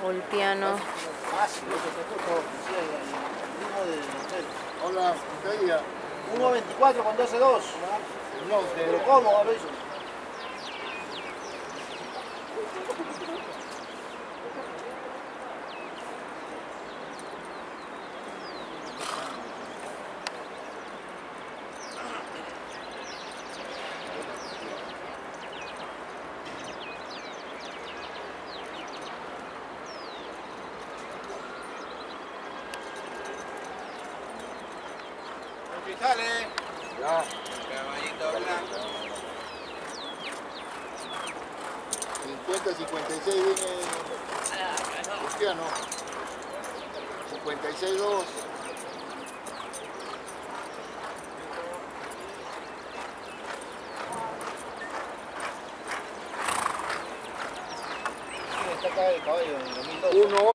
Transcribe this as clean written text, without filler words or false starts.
Ulpiano. Hola, ¿qué día? 1.24 con 12.2. No, pero ¿cómo lo hizo? Sale. Ya. Caballito blanco. 50, 56 viene Cristiano. 56, 2. Está acá el caballo en 2002. 1.